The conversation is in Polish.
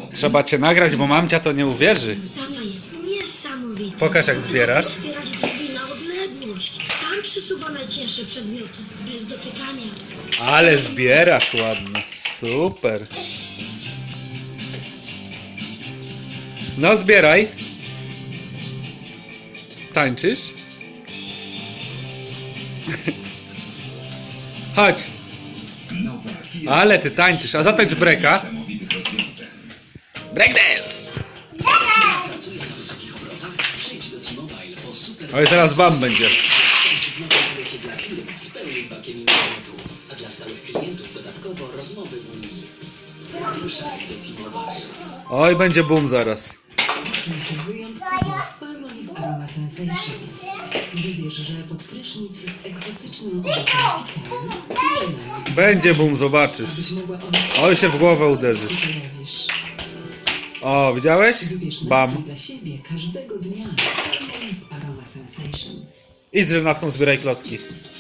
Trzeba cię nagrać, bo mamcia to nie uwierzy. Tata jest niesamowity. Pokaż, jak zbierasz. Otwierać drzwi na odległość. Sam przysuwa najcięższe przedmioty, bez dotykania. Ale zbierasz ładnie. Super. No zbieraj. Tańczysz? Chodź. Ale ty tańczysz. A zatańcz breaka. Breakdance. Oj, teraz wam będzie. A dla stałych klientów dodatkowo rozmowy w Unii. Oj, będzie boom zaraz. Aroma Sensations. Wybierz, że pod prysznic z egzotycznym Będzie boom, zobaczysz. Oj, się w głowę uderzysz. O, widziałeś? Bam. dla siebie każdego dnia w Aroma Sensations. I z renatką zbieraj klocki.